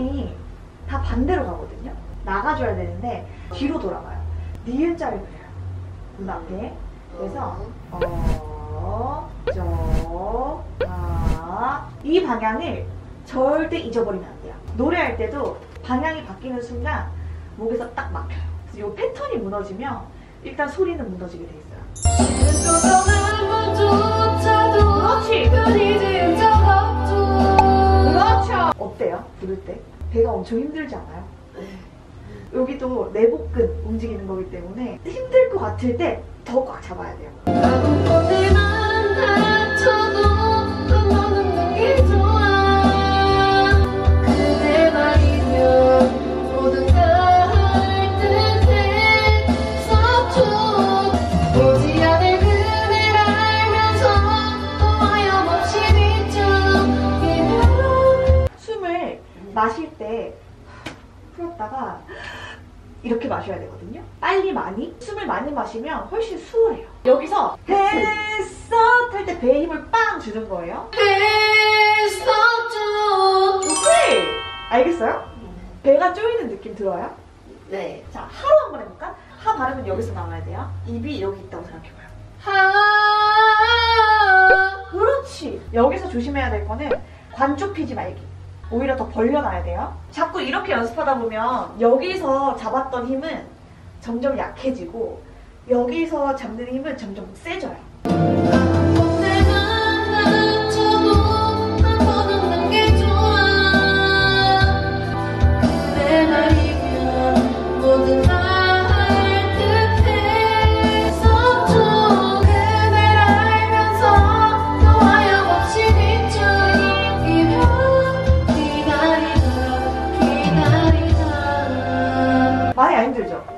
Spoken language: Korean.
손이 다 반대로 가거든요. 나가줘야 되는데 뒤로 돌아가요. 니은자를 그려요. 눈 앞에. 그래서 이 방향을 절대 잊어버리면 안 돼요. 노래할 때도 방향이 바뀌는 순간 목에서 딱 막혀요. 그래서 이 패턴이 무너지면 일단 소리는 무너지게 돼 있어요. 그렇지! 그렇죠! 어때요? 부를 때? 배가 엄청 힘들지 않아요? 여기도 내복근 움직이는 거기 때문에 힘들 것 같을 때 더 꽉 잡아야 돼요. 숨을 마실 때 풀었다가 이렇게 마셔야 되거든요. 빨리 많이 숨을 많이 마시면 훨씬 수월해요. 여기서 했어 할 때 배에 힘을 빵 주는 거예요. 오케이! 알겠어요? 배가 쪼이는 느낌 들어요? 네. 자, 하로 한번 해볼까? 하 발음은 여기서 나와야 돼요. 입이 여기 있다고 생각해봐요. 그렇지! 여기서 조심해야 될 거는 관쪽 피지 말기. 오히려 더 벌려놔야 돼요. 자꾸 이렇게 연습하다 보면 여기서 잡았던 힘은 점점 약해지고 여기서 잡는 힘은 점점 세져요. 많이 안 힘들죠?